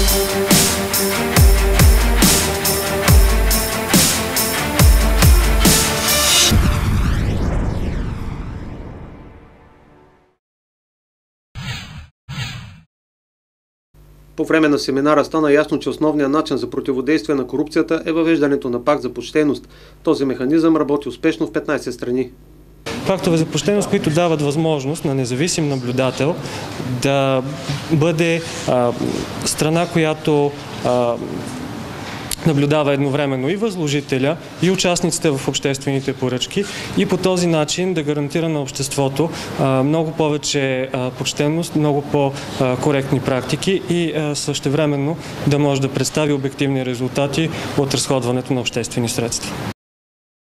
По време на семинара стана ясно, че основният начин за противодействие на корупцията е въвеждането на пакт за почтеност. Този механизъм работи успешно в 15 страни. Пактове за почтеност, които дават възможност на независим наблюдател да бъде страна, която наблюдава едновременно и възложителя, и участниците в обществените поръчки и по този начин да гарантира на обществото много повече почтенност, много по-коректни практики и същевременно да може да представи обективни резултати от разходването на обществени средства.